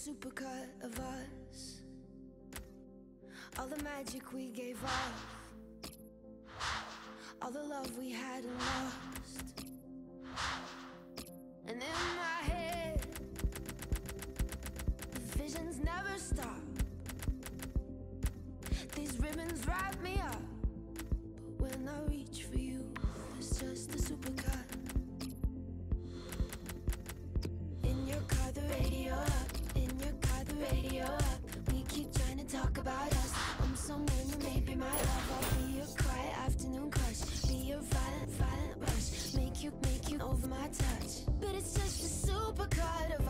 supercut of us, all the magic we gave off, all the love we hadn't lost. And in my head, the visions never stop. These ribbons wrap me up, but when I reach for you, it's just a supercut. In your car, the radio up. In your car, the radio up. We keep trying to talk about us. I'm someone who may be my love. I'll be your quiet afternoon crush. Be your violent rush. Make you over my touch. But it's just a supercut of